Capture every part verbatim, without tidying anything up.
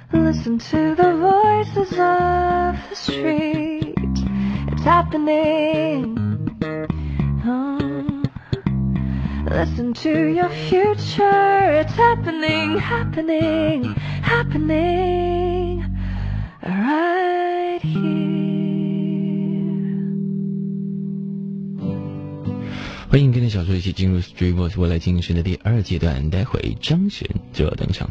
Listen to the voices of the street. It's happening. Oh. Listen to your future. It's happening, happening, happening right here. 欢迎跟着小说一起进入 Dreamworks 未来进行时的第二阶段，待会张悬就要登场。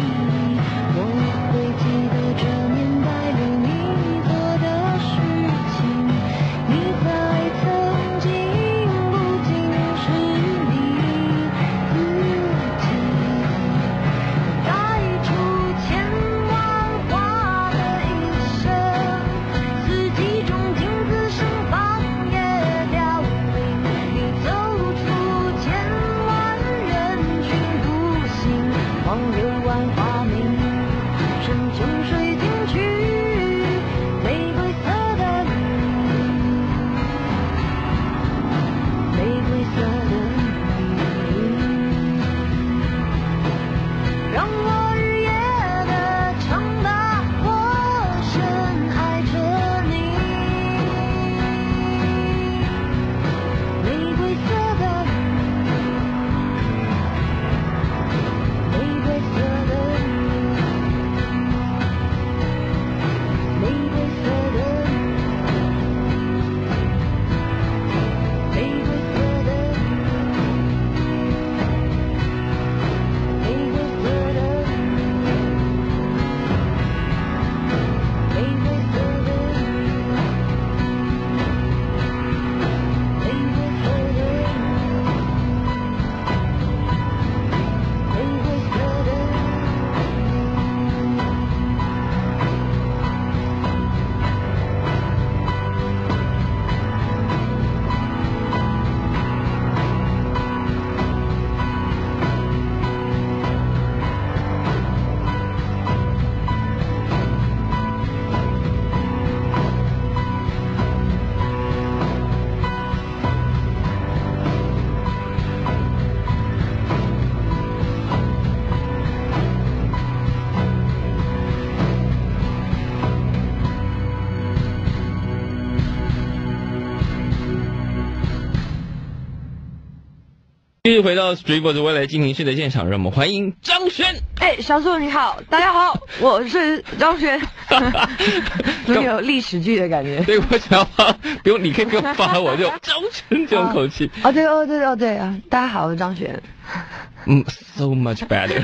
记继续回到 Streetboys 未来进行式的现场，让我们欢迎张悬。 哎，小树你好，大家好，我是张悬，有有历史剧的感觉。 对，我想要发，不用，你可以不用发我这种张悬这种口气。 哦，对哦，对哦，对啊，大家好，我是张悬。 嗯 ，so much better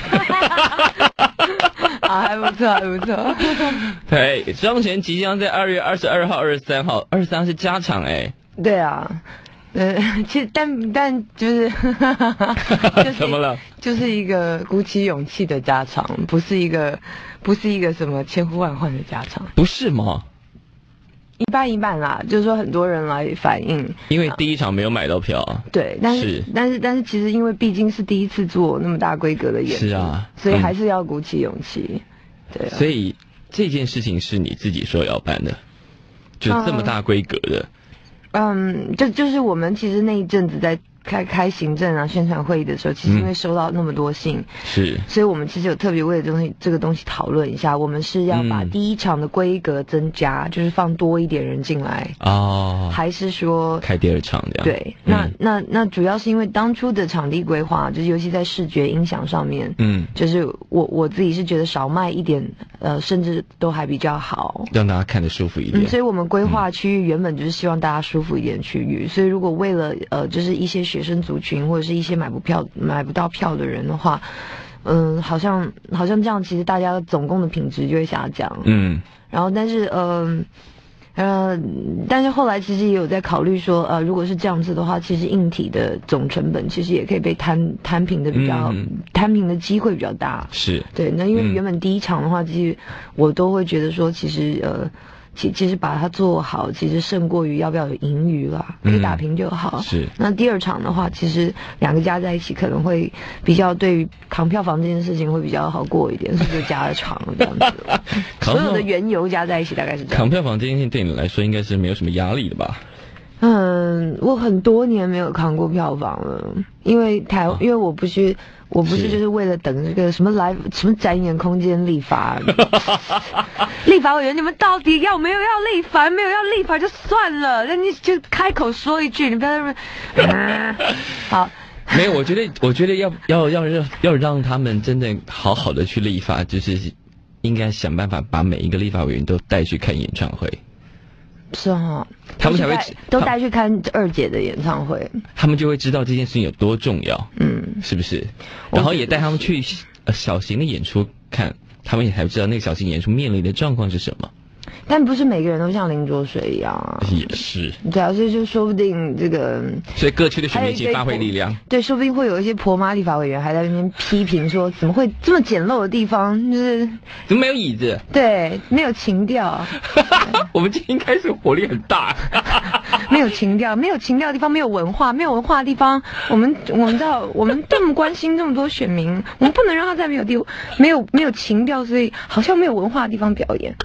啊，还不错，还不错。 对，张悬即将在二月二十二号、二十三号，二十三是加场哎。 对啊。呃，其实但但就是，就是怎么了？ 就是一个鼓起勇气的加场，不是一个不是一个什么千呼万唤的加场， 不是吗？ 一半一半啦，就是说很多人来反映， 因为第一场没有买到票、啊。 对，但是, 是但是但是其实因为毕竟是第一次做那么大规格的演出， 是啊， 所以还是要鼓起勇气。嗯、对、啊， 所以这件事情是你自己说要办的，就这么大规格的。 嗯，就就是我们其实那一阵子在开开行政啊宣传会议的时候，其实因为收到那么多信， 嗯、是， 所以我们其实有特别为了东西这个东西讨论一下，我们是要把第一场的规格增加，嗯、就是放多一点人进来哦， 还是说开第二场这样？ 对，那、嗯、那那主要是因为当初的场地规划，就是尤其在视觉音响上面，嗯，就是我我自己是觉得少卖一点，呃，甚至都还比较好， 让大家看得舒服一点。 嗯、所以我们规划区域原本就是希望大家舒服一点的区域，所以如果为了呃就是一些学生族群或者是一些买不票买不到票的人的话，嗯、呃，好像好像这样，其实大家总共的品质就会下降。嗯，然后但是呃呃，但是后来其实也有在考虑说，呃，如果是这样子的话，其实硬体的总成本其实也可以被摊摊平的比较、嗯、摊平的机会比较大。 是对，那因为原本第一场的话，其实我都会觉得说，其实呃。其其实把它做好，其实胜过于要不要有盈余啦，可以打平就好。嗯、是。那第二场的话，其实两个加在一起可能会比较对于扛票房这件事情会比较好过一点，所以就加了场这样子。所有的原油加在一起大概是这样。 扛票房这件事情对你来说应该是没有什么压力的吧？ 嗯，我很多年没有扛过票房了，因为台，哦、因为我不是。我不是就是为了等这个什么来什么展演空间立法，立法委员你们到底要没有要立法，没有要立法就算了，那你就开口说一句，你不要那么、呃、好。 没有，我觉得我觉得要要要让要让他们真的好好的去立法，就是应该想办法把每一个立法委员都带去看演唱会。 是哈， 他们才会都带去看二姐的演唱会， 他们就会知道这件事情有多重要，嗯，是不是？然后也带他们去呃小型的演出看，他们也才知道那个小型演出面临的状况是什么。 但不是每个人都像林卓水一样啊， 也是。 对啊，所以就说不定这个， 所以各区的选民一起发挥力量。 对，说不定会有一些婆妈立法委员还在那边批评说，怎么会这么简陋的地方，就是怎么没有椅子？ 对，没有情调。 我们今天开始火力很大。 没有情调，没有情调的地方，没有文化，没有文化的地方，我们我们知道，我们这么关心这么多选民，我们不能让他在没有地没有没有情调，所以好像没有文化的地方表演。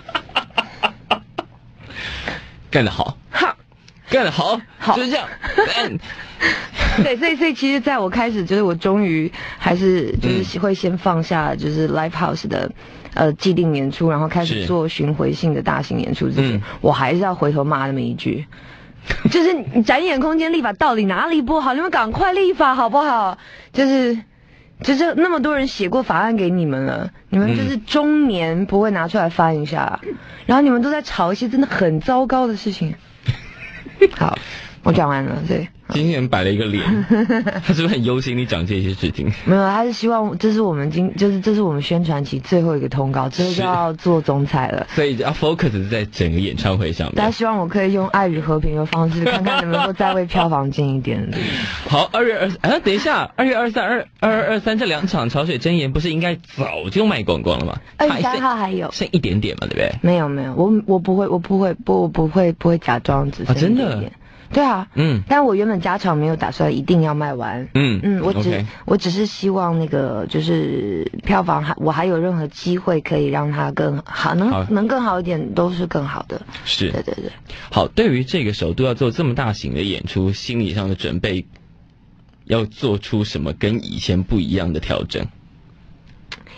干得好，哈，干得好， 好， 就是这样。 对，所以所以其实在我开始，就是我终于还是就是会先放下就是 live house 的呃既定演出，然后开始做巡回性的大型演出之前，嗯、我还是要回头骂那么一句，就是展演空间立法到底哪里不好？你们赶快立法好不好？就是就是那么多人写过法案给你们了，你们就是中年不会拿出来翻一下，嗯、然后你们都在吵一些真的很糟糕的事情。好，我讲完了，对。 今天人摆了一个脸，他是不是很忧心你讲这些事情？ 没有，他是希望这是我们今就是这是我们宣传期最后一个通告，之后就要做总彩了， 所以要 focus 在整个演唱会上面。 大家希望我可以用爱与和平的方式，看看能不能够再为票房近一点。 好，二月二啊，等一下，二月二三、二二二三这两场潮水真言不是应该早就卖光光了吗？ 二十三号还有剩一点点嘛，对不对？ 没有没有，我我不会，我不会，不我不会不会假装只剩一点点。啊，真的。对啊，嗯，但我原本加场没有打算一定要卖完，嗯嗯，我只、okay. 我只是希望那个就是票房还我还有任何机会可以让它更好，能好能更好一点都是更好的， 是， 对对对。 好，对于这个首度要做这么大型的演出，心理上的准备要做出什么跟以前不一样的调整？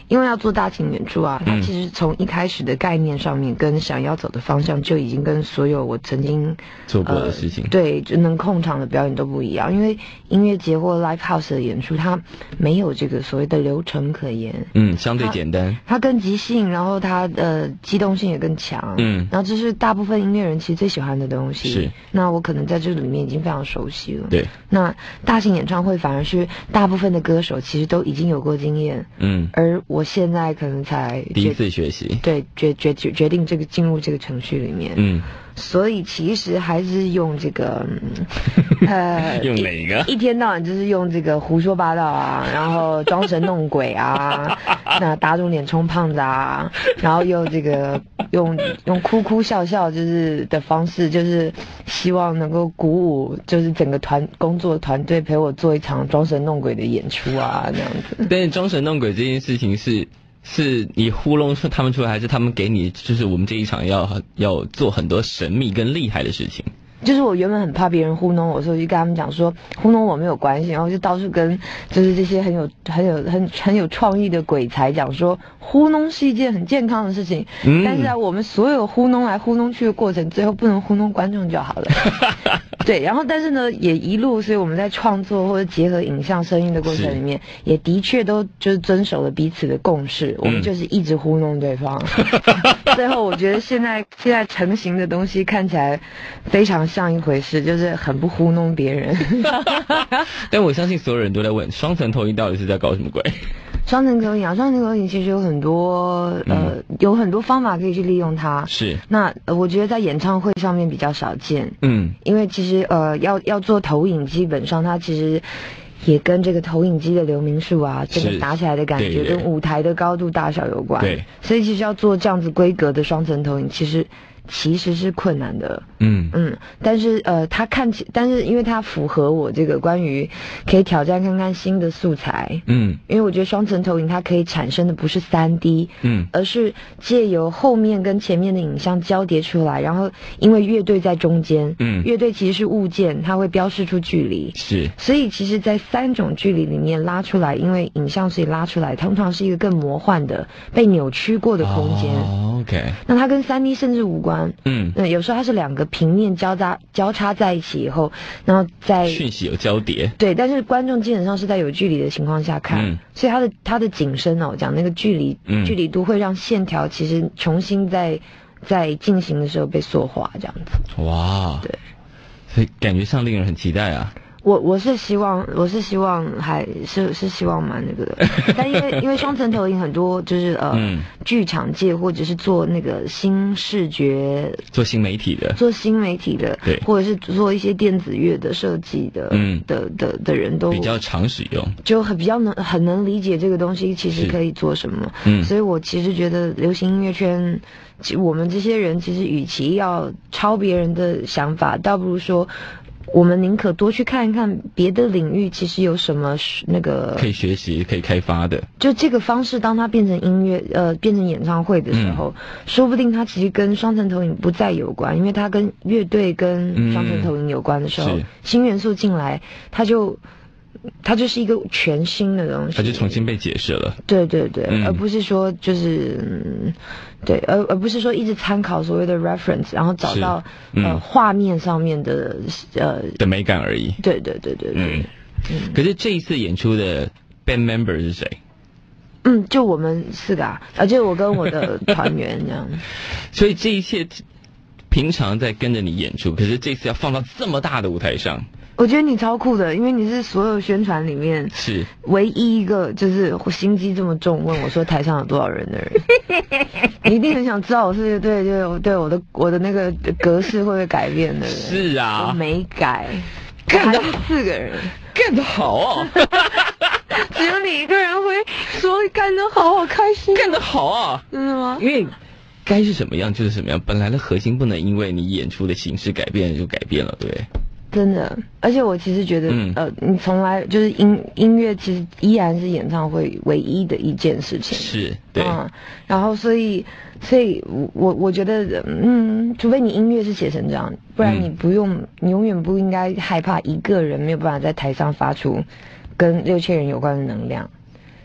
因为要做大型演出啊，它其实从一开始的概念上面跟想要走的方向就已经跟所有我曾经做过的事情、 呃、对就能控场的表演都不一样。因为音乐节或 live house 的演出，它没有这个所谓的流程可言， 嗯，相对简单， 它, 它更即兴，然后它呃机动性也更强，嗯，然后这是大部分音乐人其实最喜欢的东西。 是， 那我可能在这里面已经非常熟悉了。 对， 那大型演唱会反而是大部分的歌手其实都已经有过经验，嗯，而我现在可能才第一次学习， 对，决决决决定这个进入这个程序里面，嗯。所以其实还是用这个，呃， 用哪个？ 一天到晚就是用这个胡说八道啊，然后装神弄鬼啊，那打肿脸充胖子啊，然后又这个用用哭哭笑笑就是的方式，就是希望能够鼓舞，就是整个团工作团队陪我做一场装神弄鬼的演出啊，这样子。 但是装神弄鬼这件事情是。是你糊弄他们出来，还是他们给你就是我们这一场要要做很多神秘跟厉害的事情？ 就是我原本很怕别人糊弄我，所以我就跟他们讲说糊弄我没有关系，然后就到处跟就是这些很有很有很很有创意的鬼才讲说糊弄是一件很健康的事情，嗯、但是啊我们所有糊弄来糊弄去的过程，最后不能糊弄观众就好了。对，然后但是呢也一路，所以我们在创作或者结合影像声音的过程里面，也的确都就是遵守了彼此的共识，我们就是一直糊弄对方。最后我觉得现在现在成型的东西看起来非常像一回事，就是很不糊弄别人。 但我相信所有人都在问双层投影到底是在搞什么鬼。 双层投影啊，双层投影其实有很多呃、嗯、有很多方法可以去利用它。 是。 那、呃、我觉得在演唱会上面比较少见。嗯。因为其实呃要要做投影，基本上它其实也跟这个投影机的流明数啊，这个打起来的感觉跟舞台的高度大小有关。 对。 所以其实要做这样子规格的双层投影，其实。其实是困难的，嗯嗯，但是呃，它看起，但是因为它符合我这个关于可以挑战看看新的素材，嗯，因为我觉得双层投影它可以产生的不是 三 D， 嗯，而是借由后面跟前面的影像交叠出来，然后因为乐队在中间，嗯，乐队其实是物件，它会标示出距离， 是， 所以其实在三种距离里面拉出来，因为影像所以拉出来，通常是一个更魔幻的、被扭曲过的空间。 哦 ，OK， 那它跟 三 D 甚至无关。嗯，那有时候它是两个平面交叉交叉在一起以后，然后再讯息有交叠， 对，但是观众基本上是在有距离的情况下看，嗯、所以它的它的景深哦，我讲那个距离、嗯、距离度会让线条其实重新在在进行的时候被塑化，这样子。 哇，对，所以感觉上令人很期待啊。 我我是希望我是希望还是是希望蛮那个的，但因为因为双层投影很多就是呃、嗯、剧场界或者是做那个新视觉做新媒体的做新媒体的对， 或者是做一些电子乐的设计的嗯的的的人都比较常使用， 就很比较能很能理解这个东西其实可以做什么，嗯，所以我其实觉得流行音乐圈我们这些人其实与其要抄别人的想法，倒不如说我们宁可多去看一看别的领域，其实有什么那个可以学习、可以开发的。 就这个方式，当它变成音乐，呃，变成演唱会的时候，嗯、说不定它其实跟双层投影不再有关，因为它跟乐队跟双层投影有关的时候，嗯、新元素进来，它就。它就是一个全新的东西， 它就重新被解释了。 对对对，嗯、而不是说就是，嗯、对，而而不是说一直参考所谓的 reference， 然后找到、嗯、呃画面上面的呃的美感而已。 对对对对对。嗯嗯。可是这一次演出的 band member 是谁？ 嗯，就我们四个啊，而且我跟我的团员这样。 所以这一切平常在跟着你演出，可是这次要放到这么大的舞台上。 我觉得你超酷的，因为你是所有宣传里面是唯一一个就是心机这么重，问我说台上有多少人的人。你一定很想知道我是对对对我的我的那个格式会不会改变的人。 是啊， 我没改，干得四个人， 干得好啊！ 只有你一个人会说干得好，好开心， 干得好啊！ 真的吗？ 因为该是什么样就是什么样，本来的核心不能因为你演出的形式改变就改变了，对。 真的，而且我其实觉得，嗯、呃，你从来就是音音乐，其实依然是演唱会唯一的一件事情。 是，对。 嗯，然后所以，所以我我觉得，嗯，除非你音乐是写成这样，不然你不用，嗯、你永远不应该害怕一个人没有办法在台上发出跟六千人有关的能量。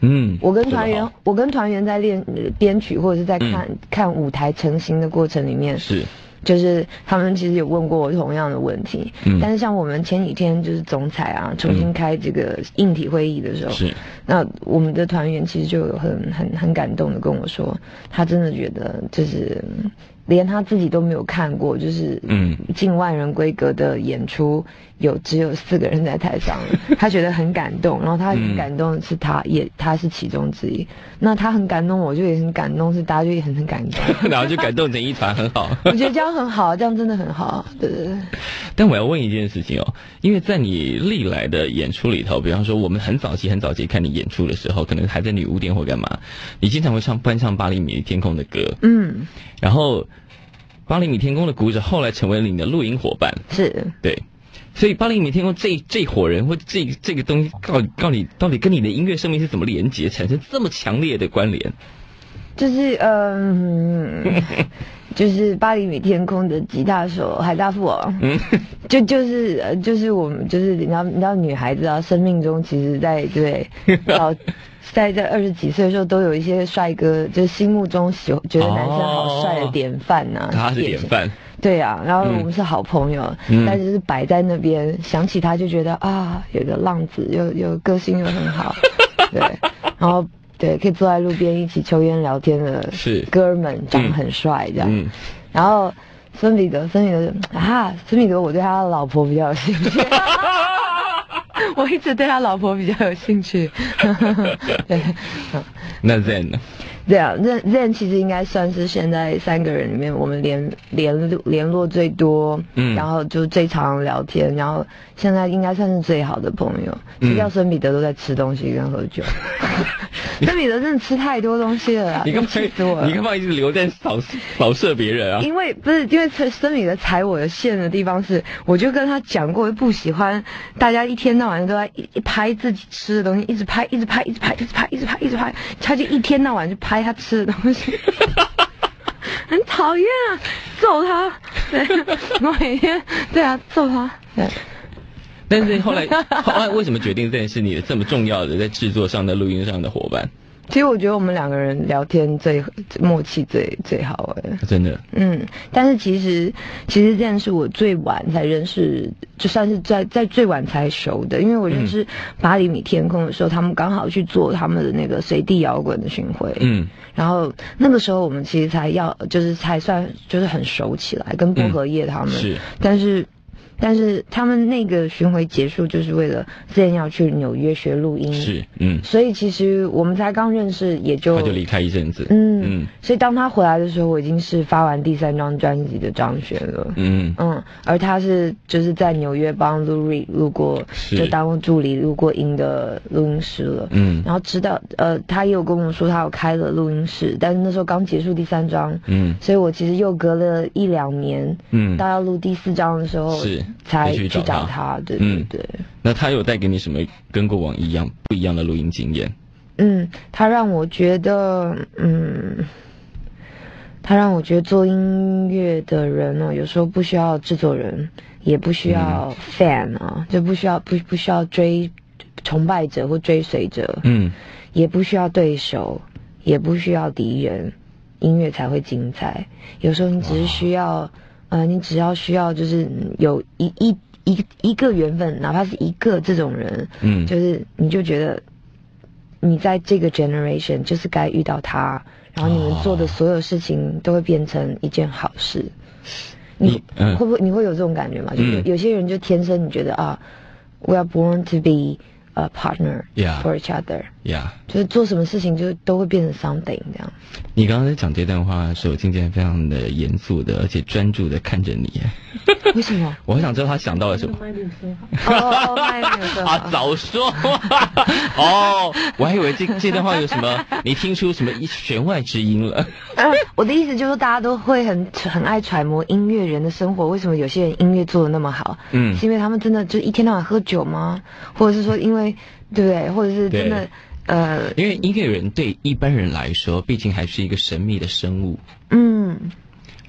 嗯， 我跟团员，我跟团员在练编曲或者是在看、嗯、看舞台成型的过程里面， 是， 就是他们其实有问过我同样的问题。嗯，但是像我们前几天就是总采啊，重新开这个硬体会议的时候，是、嗯，那我们的团员其实就有很很很感动的跟我说，他真的觉得就是连他自己都没有看过，就是嗯近万人规格的演出。有只有四个人在台上了，他觉得很感动，然后他很感动的是他、嗯、也他是其中之一，那他很感动，我就也很感动，是大家就也很很感动， 然后就感动成一团，很好。 我觉得这样很好，这样真的很好，对对对。 但我要问一件事情哦，因为在你历来的演出里头，比方说我们很早期很早期看你演出的时候，可能还在女巫店或干嘛，你经常会唱翻唱八厘米天空的歌，嗯，然后八厘米天空的鼓者后来成为了你的录音伙伴， 是， 对。所以八厘米天空这这伙人或这这个东西告告你到底跟你的音乐生命是怎么连结，产生这么强烈的关联？ 就是嗯，就是八厘米天空的吉他手海大富哦，嗯，就就是呃就是我们就是你知道你知道女孩子啊，生命中其实在对，到在在二十几岁的时候都有一些帅哥，就是心目中喜觉得男生好帅的典范呐、啊， 他是典范。 对啊，然后我们是好朋友，嗯、但是是摆在那边，想起他就觉得啊，有个浪子，又有个性又很好，对，然后对，可以坐在路边一起抽烟聊天的哥们，长得很帅这样。嗯、然后孙彼得，孙彼得啊，孙彼得，我对他的老婆比较有兴趣。我一直对他老婆比较有兴趣。对， 那 Zen 呢？ 对啊 ，Zen Zen 其实应该算是现在三个人里面我们联联联络最多，嗯，然后就最常聊天，然后现在应该算是最好的朋友。其实叫孙彼得都在吃东西跟喝酒。孙彼得真的吃太多东西了啦， 你干嘛？你干嘛一直留在扫扫射别人啊？ 因为不是因为孙彼得踩我的线的地方是，我就跟他讲过，不喜欢大家一天到晚都在一一拍自己吃的东西，一直拍，一直拍，一直拍，一直拍，一直拍，一直拍，他就一天到晚就拍他吃的东西。很讨厌啊，揍他！对，我每天对啊，揍他。对。 但是后来，后来为什么决定这件事你的这么重要的在制作上的录音上的伙伴？ 其实我觉得我们两个人聊天最默契最最好哎， 真的。 嗯，但是其实其实这件事我最晚才认识，就算是在在最晚才熟的，因为我认识八厘米天空的时候，他们刚好去做他们的那个随地摇滚的巡回，嗯，然后那个时候我们其实才要就是才算就是很熟起来，跟薄荷叶他们，嗯、是，但是。但是他们那个巡回结束，就是为了之前要去纽约学录音， 是，嗯， 所以其实我们才刚认识，也就他就离开一阵子， 嗯嗯，所以当他回来的时候，我已经是发完第三张专辑的张悬了，嗯嗯，而他是就是在纽约帮 Lou Reed 录过，就当助理录过音的录音师了，嗯，然后知道呃，他也有跟我说他有开了录音室，但是那时候刚结束第三张，嗯，所以我其实又隔了一两年，嗯，到要录第四张的时候是。 才去找 他, 找他对对对、嗯。 那他有带给你什么跟过往一样不一样的录音经验？ 嗯，他让我觉得，嗯，他让我觉得做音乐的人呢、哦，有时候不需要制作人，也不需要 fan 啊，嗯、就不需要不不需要追崇拜者或追随者，嗯，也不需要对手，也不需要敌人，音乐才会精彩。有时候你只是需要。呃，你只要需要就是有一一一一个缘分，哪怕是一个这种人，嗯，就是你就觉得你在这个 generation 就是该遇到他，然后你们做的所有事情都会变成一件好事。你、嗯、会不会你会有这种感觉吗？就是有些人就天生你觉得啊 ，we are born to be a partner for each other，yeah， 就是做什么事情就都会变成 something 这样。 你刚刚在讲这段话的时候，我今天非常的严肃的，而且专注的看着你。 为什么？ 我很想知道他想到了什么。 哦，麦没有说好。 啊，早说。哦，我还以为这这段话有什么，你听出什么弦外之音了。 呃，我的意思就是说，大家都会很很爱揣摩音乐人的生活，为什么有些人音乐做得那么好？嗯，是因为他们真的就一天到晚喝酒吗？或者是说，因为对不对？或者是真的。呃， 因为音乐人对一般人来说，毕竟还是一个神秘的生物。 嗯，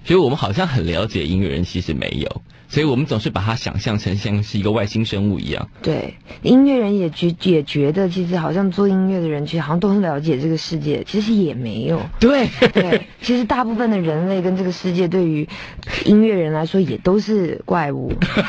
所以我们好像很了解音乐人，其实没有，所以我们总是把它想象成像是一个外星生物一样。 对，音乐人也觉也觉得，其实好像做音乐的人，其实好像都很了解这个世界，其实也没有。 对对，其实大部分的人类跟这个世界，对于音乐人来说，也都是怪物。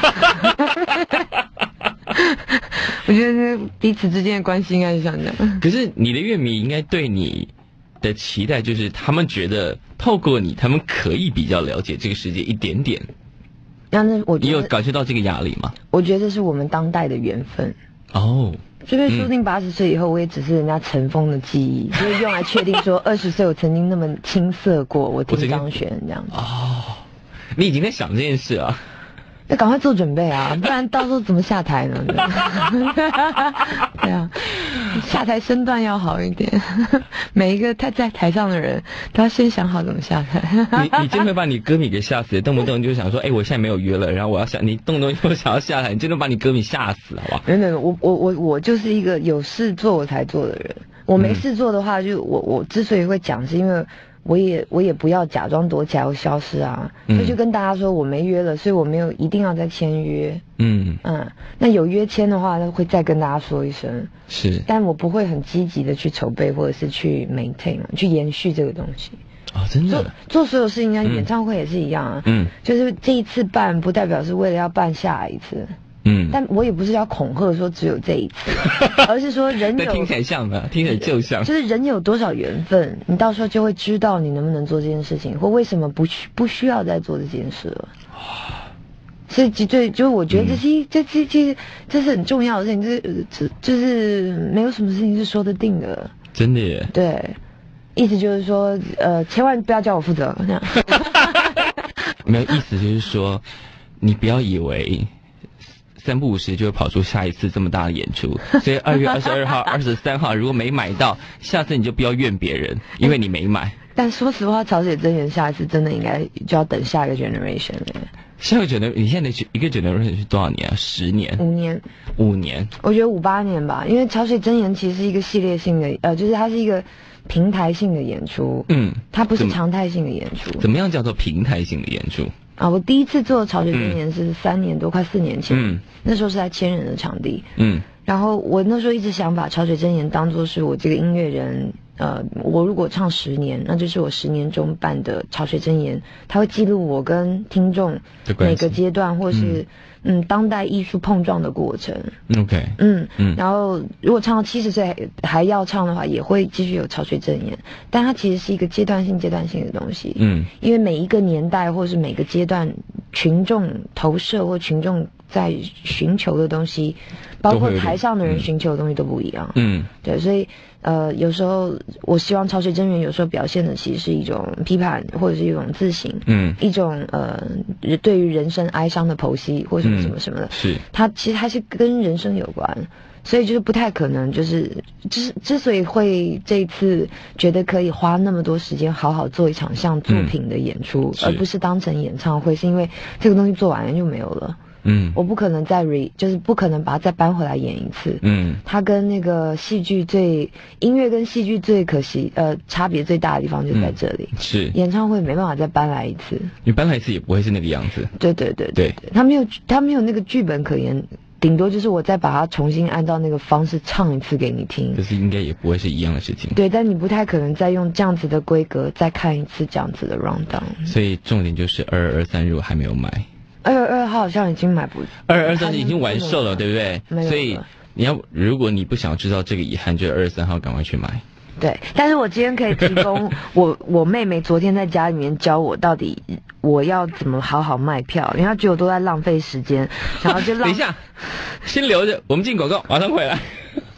我觉得彼此之间的关系应该是像这样。 可是你的乐迷应该对你的期待，就是他们觉得透过你，他们可以比较了解这个世界一点点。 那那我觉得你有感受到这个压力吗？ 我觉得这是我们当代的缘分。 哦。 所以说不定八十岁以后，我也只是人家尘封的记忆，所以用来确定说二十岁我曾经那么青涩过，我听张悬这样子。 哦，你已经在想这件事啊？ 要赶快做准备啊，不然到时候怎么下台呢？对啊，下台身段要好一点。每一个他在台上的人都要先想好怎么下台。 你你真会把你歌迷给吓死，动不动就想说，哎、欸，我现在没有约了，然后我要下，你动不动就想要下台，你真的把你歌迷吓死，好不好？ 没有没有，我我我我就是一个有事做我才做的人。我没事做的话，就我我之所以会讲，是因为。我也我也不要假装躲起来或消失啊，所以就跟大家说我没约了，所以我没有一定要再签约。嗯嗯，那有约签的话，那会再跟大家说一声。 是， 但我不会很积极的去筹备或者是去 maintain 去延续这个东西。 哦，真的。 做做所有事情，像演唱会也是一样啊。嗯，就是这一次办，不代表是为了要办下一次。嗯，但我也不是要恐吓说只有这一次，而是说人有听起来像的，听起来就像， 就是人有多少缘分，你到时候就会知道你能不能做这件事情，或为什么不去不需要再做这件事了。所以对，就是我觉得这是一、嗯、这这这这是很重要的事情，这这就是没有什么事情是说得定的。 真的耶。 对，意思就是说，呃，千万不要叫我负责这样。 没有意思，就是说，你不要以为。三不五时就会跑出下一次这么大的演出，所以二月二十二号、二十三号如果没买到，下次你就不要怨别人，因为你没买。 但说实话，曹雪真言下一次真的应该就要等下一个 generation 了。 下一个 generation， 你现在的一个 generation 是多少年啊？十年？ 五年？ 五年？ 我觉得五八年吧，因为曹雪真言其实是一个系列性的，呃，就是它是一个平台性的演出，嗯，它不是常态性的演出。 怎么样叫做平台性的演出？ 啊，我第一次做曹雪真言是三年多，嗯、快四年前，嗯，那时候是在千人的场地，嗯，然后我那时候一直想把曹雪真言当作是我这个音乐人，呃，我如果唱十年，那就是我十年中办的曹雪真言，它会记录我跟听众每个阶段或是。嗯嗯，当代艺术碰撞的过程。 OK。 嗯嗯，然后如果唱到七十岁还要唱的话，也会继续有曹雪真言，但它其实是一个阶段性、阶段性的东西。嗯，因为每一个年代或是每个阶段，群众投射或群众在寻求的东西，包括台上的人寻求的东西都不一样。嗯，对，所以呃，有时候我希望曹雪真言有时候表现的其实是一种批判，或者是一种自省，嗯，一种呃对于人生哀伤的剖析，或者什么什么什么的，嗯、是它其实还是跟人生有关，所以就是不太可能，就是之之所以会这一次觉得可以花那么多时间好好做一场像作品的演出，嗯、而不是当成演唱会，是因为这个东西做完了就没有了。嗯，我不可能再 re， 就是不可能把它再搬回来演一次。嗯，它跟那个戏剧最音乐跟戏剧最可惜呃差别最大的地方就在这里。嗯、是演唱会没办法再搬来一次， 你搬来一次也不会是那个样子。 对对对对对，他没有他没有那个剧本可言，顶多就是我再把它重新按照那个方式唱一次给你听。 可是应该也不会是一样的事情。 对，但你不太可能再用这样子的规格再看一次这样子的 rundown。 所以重点就是二二二三如果还没有买。 二月二号好像已经买不， 二二二三已经完售了，对不对？ 没有。 所以你要，如果你不想知道这个遗憾，就二十三号赶快去买。 对，但是我今天可以提供我我妹妹昨天在家里面教我到底我要怎么好好卖票，因为她觉得我都在浪费时间，然后就浪。 等一下，先留着，我们进广告，马上回来。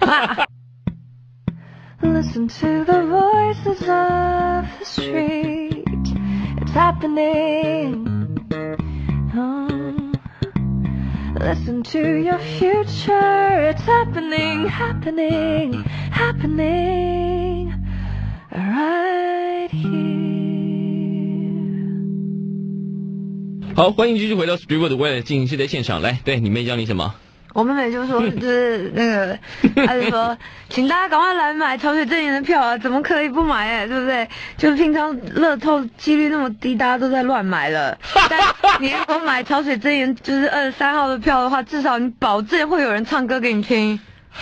Listen to the voices of the street. It's happening. Oh, listen to your future. It's happening, happening, happening right here. 好，欢迎继续回到 Streetworld 的未来进行式的现场。来，对，你妹教你什么？ 我妹妹就说，就是那个，她就说，请大家赶快来买潮水真言的票啊！怎么可以不买哎、欸，对不对？就平常乐透几率那么低，大家都在乱买了。但你如果买潮水真言就是二十三号的票的话，至少你保证会有人唱歌给你听。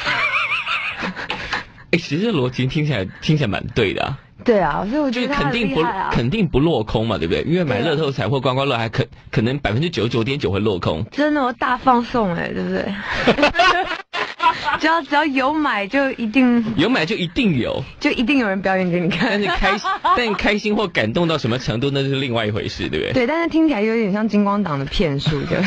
哎、欸，其实逻辑听起来听起来蛮对的啊。 对啊，所以我觉得他肯定不、 啊、 肯定不落空嘛，对不对？因为买乐透彩或刮刮乐还可可能百分之九十九点九会落空。 真的，我大放送哎、欸，对不对？只要只要有买就一定有买就一定有， 就一定有人表演给你看。 但是开心，但开心或感动到什么程度，那是另外一回事，对不对？ 对，但是听起来有点像金光党的骗术，就。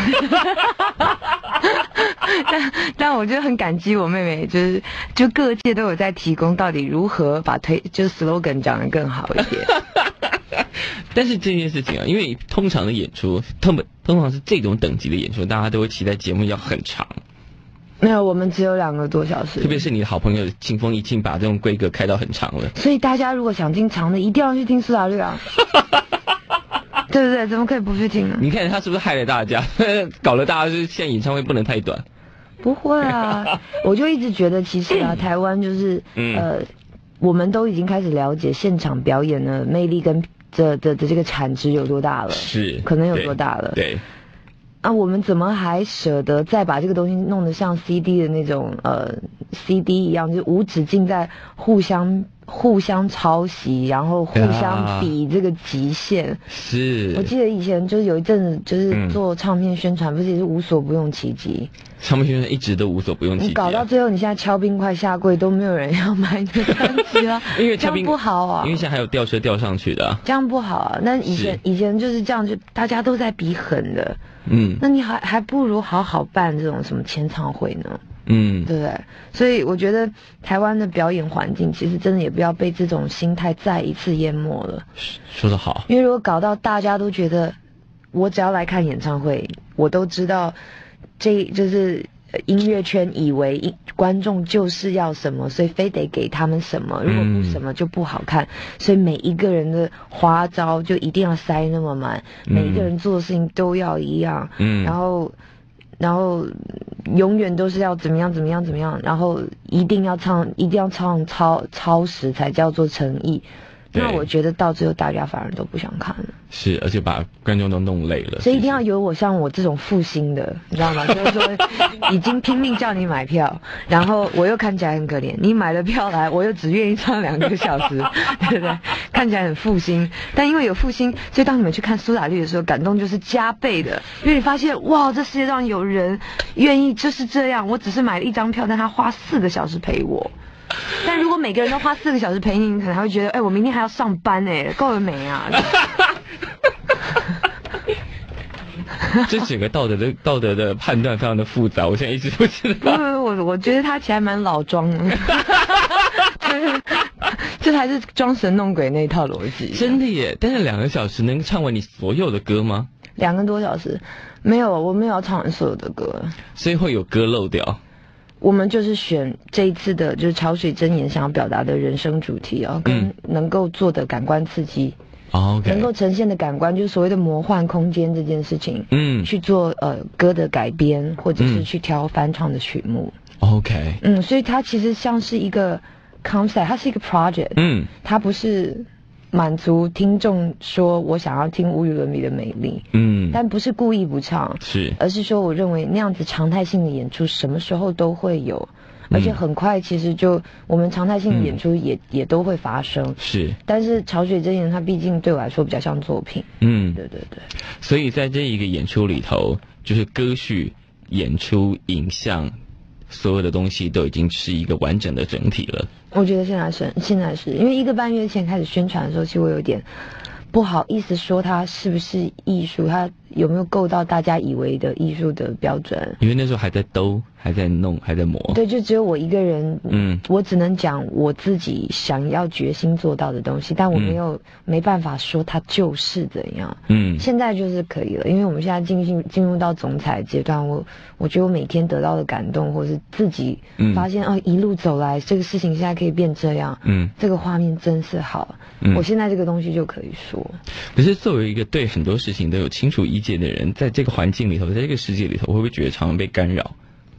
但但我就很感激我妹妹，就是就各界都有在提供到底如何把推就是 slogan 讲得更好一点。 但是这件事情啊，因为通常的演出，通通常是这种等级的演出，大家都会期待节目要很长。 没有，我们只有两个多小时。 特别是你的好朋友清风已经把这种规格开到很长了。 所以大家如果想听长的，一定要去听苏打绿啊。对不对？怎么可以不去听呢？ 你看他是不是害了大家？搞了大家就是现在演唱会不能太短。 不会啊，我就一直觉得其实啊，台湾就是、嗯、呃，我们都已经开始了解现场表演的魅力跟这的的这个产值有多大了， 是可能有多大了。 对。对啊，我们怎么还舍得再把这个东西弄得像 C D 的那种呃 C D 一样，就无止境在互相互相抄袭，然后互相比这个极限。 是。 我记得以前就是有一阵子就是做唱片宣传，嗯、不是也是无所不用其极。 唱片宣传一直都无所不用其极、啊。 你搞到最后，你现在敲冰块下跪都没有人要买你的专辑了， 因为敲冰这样不好啊。 因为现在还有吊车吊上去的、啊， 这样不好啊。那以前以前就是这样，就大家都在比狠的。嗯，那你还还不如好好办这种什么签唱会呢？嗯，对不对？所以我觉得台湾的表演环境其实真的也不要被这种心态再一次淹没了。 说得好。 因为如果搞到大家都觉得我只要来看演唱会，我都知道这就是音乐圈以为观众就是要什么，所以非得给他们什么，如果不什么就不好看、嗯、所以每一个人的花招就一定要塞那么满、嗯、每一个人做的事情都要一样，嗯，然后然后永远都是要怎么样怎么样怎么样，然后一定要唱一定要唱超超时才叫做诚意。那我觉得到最后大家反而都不想看了， 是，而且把观众都弄累了， 所以一定要有我像我这种负心的，你知道吗？就是说已经拼命叫你买票，然后我又看起来很可怜，你买了票来，我又只愿意唱两个小时，对不对？看起来很负心，但因为有负心，所以当你们去看苏打绿的时候，感动就是加倍的，因为你发现哇，这世界上有人愿意就是这样，我只是买了一张票，但他花四个小时陪我。但如果每个人都花四个小时陪你，你可能还会觉得，哎、欸，我明天还要上班哎、欸，够了没啊？ 这整个道德的道德的判断非常的复杂，我现在一直不知道。 我我觉得他其实还蛮老庄的，这才是装神弄鬼那一套逻辑。 真的耶！但是两个小时能唱完你所有的歌吗？ 两个多小时，没有，我没有要唱完所有的歌， 所以会有歌漏掉。 我们就是选这一次的，就是潮水真言想要表达的人生主题啊，跟能够做的感官刺激， 哦、okay 能够呈现的感官，就是所谓的魔幻空间这件事情，嗯，去做呃歌的改编，或者是去挑翻唱的曲目。 OK， 嗯，所以它其实像是一个 concept， 它是一个 project， 嗯，它不是满足听众说我想要听无与伦比的美丽，嗯，但不是故意不唱， 是， 而是说我认为那样子常态性的演出什么时候都会有，而且很快其实就我们常态性的演出也、嗯、也都会发生， 是， 但是潮水真言它毕竟对我来说比较像作品，嗯，对对对， 所以在这一个演出里头，就是歌序、演出、影像。所有的东西都已经是一个完整的整体了。 我觉得现在是，现在是因为一个半月前开始宣传的时候，其实我有点不好意思说它是不是艺术，它有没有够到大家以为的艺术的标准。 因为那时候还在兜，还在弄，还在磨。 对，就只有我一个人，嗯，我只能讲我自己想要决心做到的东西，但我没有、嗯、没办法说它就是怎样。嗯，现在就是可以了，因为我们现在进进进入到总裁阶段，我我觉得我每天得到的感动，或是自己发现、嗯、哦，一路走来这个事情现在可以变这样，嗯，这个画面真是好，嗯，我现在这个东西就可以说。 可是作为一个对很多事情都有清楚意见的人，在这个环境里头，在这个世界里头，会不会觉得常常被干扰？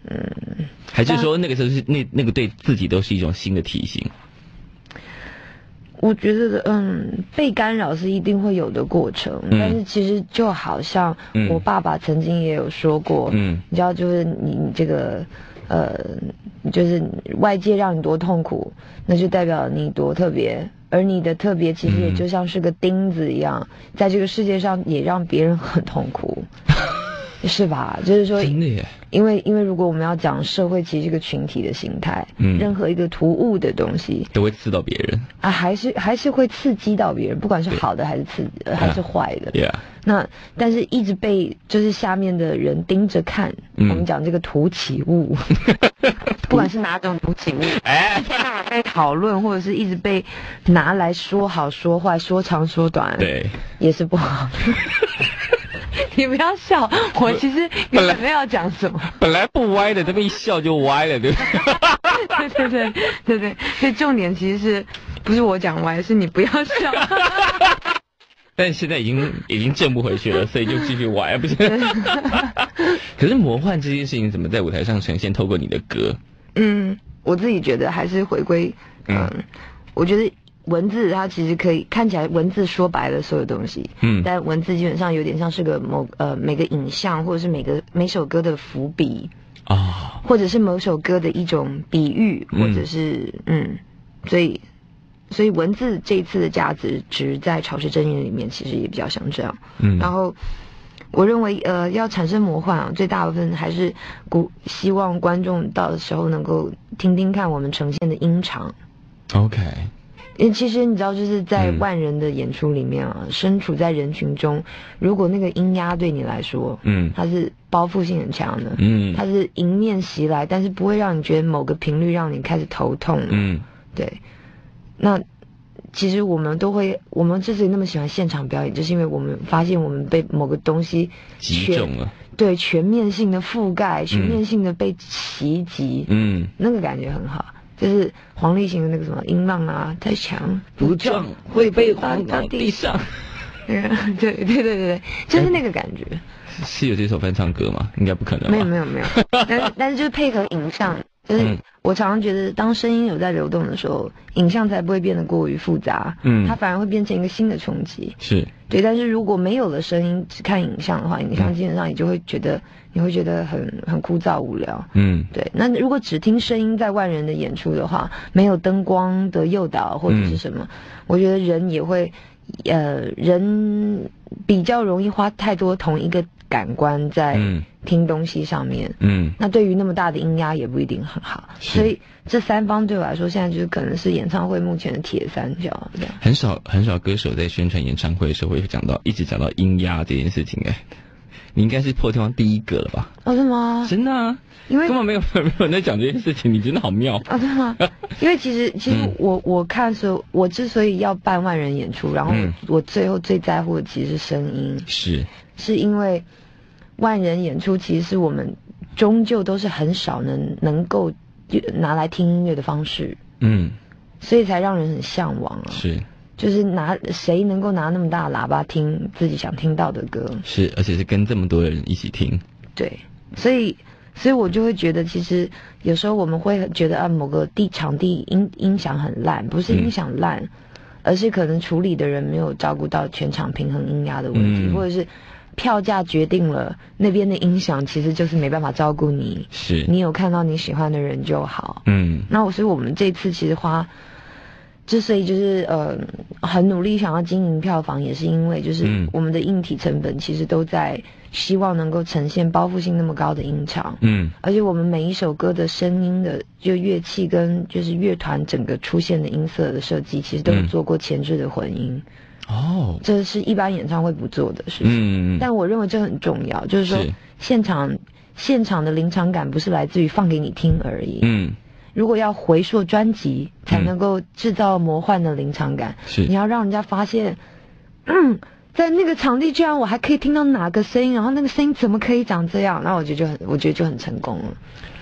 嗯， 还是说那个时候是那那个对自己都是一种新的提醒？ 我觉得，嗯，被干扰是一定会有的过程，嗯、但是其实就好像我爸爸曾经也有说过，嗯，你知道，就是你你这个，呃，就是外界让你多痛苦，那就代表你多特别，而你的特别其实也就像是个钉子一样，嗯、在这个世界上也让别人很痛苦。是吧？就是说， 真的耶。 因为因为如果我们要讲社会，其实是个群体的形态，嗯，任何一个突兀的东西都会刺到别人啊，还是还是会刺激到别人，不管是好的还是刺还是坏的。 Yeah. 那但是一直被就是下面的人盯着看，嗯、我们讲这个突起物，不管是哪种突起物，哎，被讨论或者是一直被拿来说好说坏，说长说短， 对， 也是不好。你不要笑，我其实原本没有讲什么， 本来不歪的，这么一笑就歪了，对不对？对对对对对，所以重点其实是不是我讲歪，是你不要笑。 但现在已经已经正不回去了，所以就继续歪，不是？可是魔幻这件事情怎么在舞台上呈现？透过你的歌， 嗯，我自己觉得还是回归，嗯，嗯我觉得。文字它其实可以看起来，文字说白了所有东西，嗯，但文字基本上有点像是个某呃每个影像或者是每个每首歌的伏笔啊，哦、或者是某首歌的一种比喻，或者是嗯，嗯，所以所以文字这一次的价值值在潮湿真言里面其实也比较像这样，嗯，然后我认为呃要产生魔幻啊，最大部分还是鼓希望观众到的时候能够听听看我们呈现的音场 ，OK。 因为其实你知道，就是在万人的演出里面啊，嗯、身处在人群中，如果那个音压对你来说，嗯，它是包覆性很强的，嗯，它是迎面袭来，但是不会让你觉得某个频率让你开始头痛，嗯，对。那其实我们都会，我们之所以那么喜欢现场表演，就是因为我们发现我们被某个东西击中了， 对，全面性的覆盖，全面性的被袭击，嗯，那个感觉很好。就是黄立行的那个什么音浪啊，太强不撞会被轰到地上。 对对对对对，就是那个感觉。 是有这首翻唱歌吗？应该不可能吧。 没有没有没有，但是但是就是配合影像，就是我常常觉得，当声音有在流动的时候，影像才不会变得过于复杂，嗯，它反而会变成一个新的冲击。 是对，但是如果没有了声音，只看影像的话，影像基本上你就会觉得。你会觉得很很枯燥无聊，嗯，对。那如果只听声音在万人的演出的话，没有灯光的诱导或者是什么，嗯、我觉得人也会，呃，人比较容易花太多同一个感官在听东西上面，嗯，那对于那么大的音压也不一定很好，所以这三方对我来说，现在就是可能是演唱会目前的铁三角。 很少很少歌手在宣传演唱会的时候会讲到一直讲到音压这件事情，哎。你应该是破天荒第一个了吧？ 哦，是吗？ 真的啊，因为根本没有没有人在讲这件事情，你真的好妙啊！真的吗？因为其实其实我、嗯、我看说，我之所以要办万人演出，然后我最后最在乎的其实是声音， 是是因为万人演出其实是我们终究都是很少能能够拿来听音乐的方式，嗯，所以才让人很向往啊。 是。 就是拿谁能够拿那么大喇叭听自己想听到的歌？ 是，而且是跟这么多人一起听。 对，所以，所以我就会觉得，其实有时候我们会觉得啊，某个地场地音音响很烂，不是音响烂，嗯、而是可能处理的人没有照顾到全场平衡音压的问题，嗯、或者是票价决定了那边的音响其实就是没办法照顾你。 是， 你有看到你喜欢的人就好。嗯，那我所以我们这次其实花。之所以就是呃很努力想要经营票房，也是因为就是我们的硬体成本其实都在希望能够呈现包覆性那么高的音场，嗯，而且我们每一首歌的声音的就乐器跟就是乐团整个出现的音色的设计，其实都有做过前置的混音。哦，这是一般演唱会不做的事情，嗯，但我认为这很重要，就是说现场现场的临场感不是来自于放给你听而已，嗯。如果要回溯专辑才能够制造魔幻的临场感，是、嗯、你要让人家发现，嗯，在那个场地居然我还可以听到哪个声音，然后那个声音怎么可以长这样？那我觉得就很，我觉得就很成功了。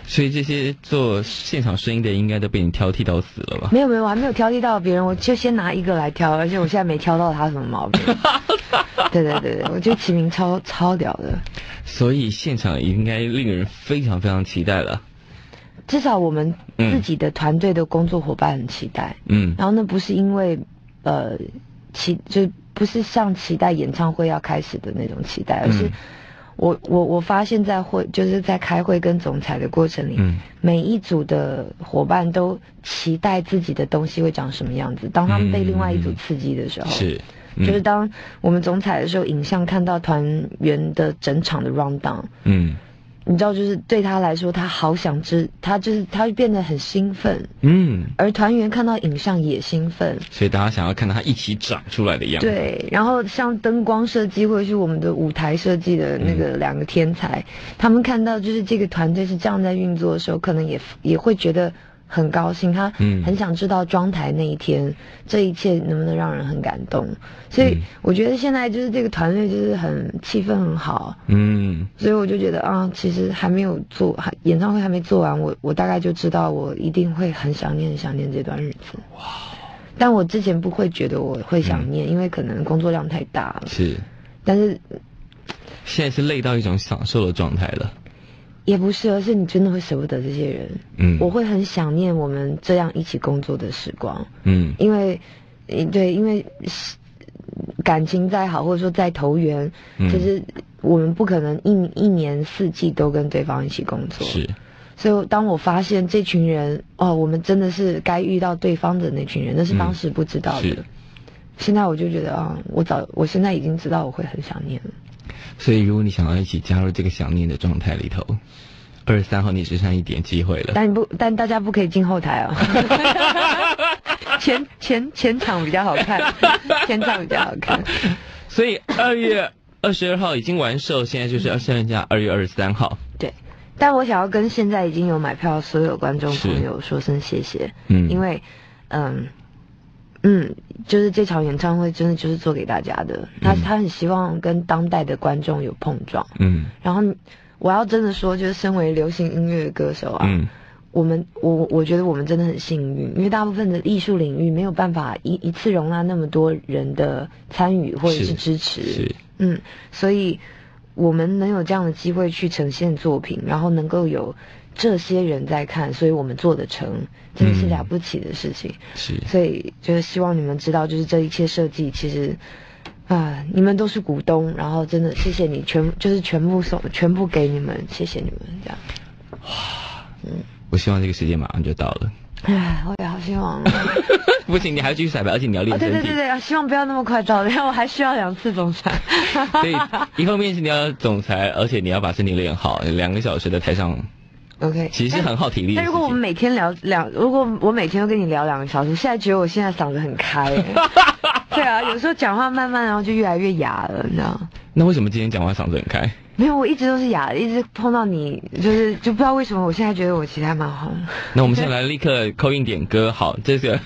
所以这些做现场声音的应该都被你挑剔到死了吧？ 没有没有，我还没有挑剔到别人，我就先拿一个来挑，而且我现在没挑到他什么毛病。对对对对，我觉得齐名超超屌的。 所以现场应该令人非常非常期待了。 至少我们自己的团队的工作伙伴很期待。 嗯。 然后那不是因为呃期就不是像期待演唱会要开始的那种期待，而是。嗯我我我发现在会就是在开会跟总裁的过程里，嗯，每一组的伙伴都期待自己的东西会长什么样子。当他们被另外一组刺激的时候， 是、 嗯，就是当我们总裁的时候，影像看到团员的整场的 round down， 嗯。 你知道，就是对他来说，他好想知，他就是他变得很兴奋， 嗯， 而团员看到影像也兴奋， 所以大家想要看到他一起长出来的样子。 对，然后像灯光设计或者是我们的舞台设计的那个两个天才，嗯、他们看到就是这个团队是这样在运作的时候，可能也也会觉得很高兴，他很想知道装台那一天、嗯、这一切能不能让人很感动。所以我觉得现在就是这个团队就是很气氛很好，嗯，所以我就觉得啊，其实还没有做，还演唱会还没做完，我我大概就知道我一定会很想念很想念这段日子。哇！但我之前不会觉得我会想念，嗯、因为可能工作量太大了。 是， 但是现在是累到一种享受的状态了。 也不是，而是你真的会舍不得这些人。嗯，我会很想念我们这样一起工作的时光。嗯，因为，对，因为感情再好，或者说再投缘，嗯、就是我们不可能一一年四季都跟对方一起工作。 是， 所以当我发现这群人，哦，我们真的是该遇到对方的那群人，那是当时不知道的。嗯、现在我就觉得啊，我早，我现在已经知道我会很想念了。 所以，如果你想要一起加入这个想念的状态里头，二十三号你只剩一点机会了。 但不，但大家不可以进后台哦。前前前场比较好看，前场比较好看。 所以二月二十二号已经完售，现在就是要剩下二月二十三号。 对，但我想要跟现在已经有买票的所有观众朋友说声谢谢，嗯，因为，嗯。嗯，就是这场演唱会真的就是做给大家的，他、嗯、他很希望跟当代的观众有碰撞。嗯，然后我要真的说，就是身为流行音乐歌手啊，嗯，我们我我觉得我们真的很幸运，因为大部分的艺术领域没有办法一一次容纳那么多人的参与或者是支持。 是，是嗯，所以我们能有这样的机会去呈现作品，然后能够有这些人在看，所以我们做得成，真的是了不起的事情。嗯、 是， 所以就是希望你们知道，就是这一切设计，其实啊，你们都是股东，然后真的谢谢你全，就是全部送，全部给你们，谢谢你们这样。 哇，嗯，我希望这个时间马上就到了。 唉，我也好希望。 不行，你还要继续彩排，而且你要练身体。 哦、对对对对，希望不要那么快到，然后我还需要两次总裁。 所以以后面试你要总裁，而且你要把身体练好，两个小时的台上。 OK， 其实很耗体力。 但如果我们每天聊两，如果我每天都跟你聊两个小时，现在觉得我现在嗓子很开。对啊，有时候讲话慢慢，然后就越来越哑了，你知道？ 那为什么今天讲话嗓子很开？ 没有，我一直都是哑的，一直碰到你，就是就不知道为什么，我现在觉得我其实还蛮好的。 那我们现在来立刻扣印点歌，好，这个。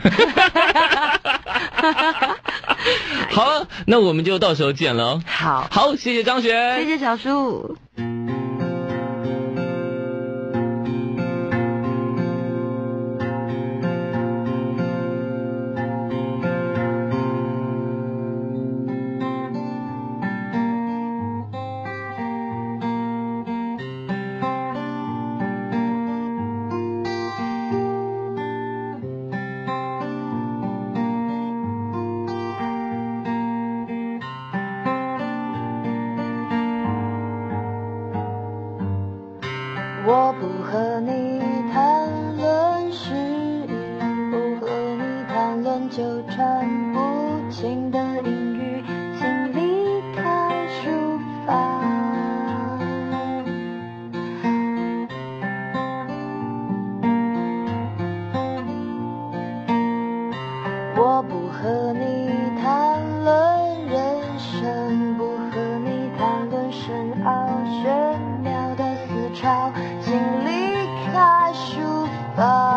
好，那我们就到时候见了。 好， 好，谢谢张璇， 谢谢小树。我不和你谈论诗意，不和你谈论纠缠不清的阴雨，请离开书房。我不和你谈论人生，不和你谈论深奥玄妙的思潮，请离开书房。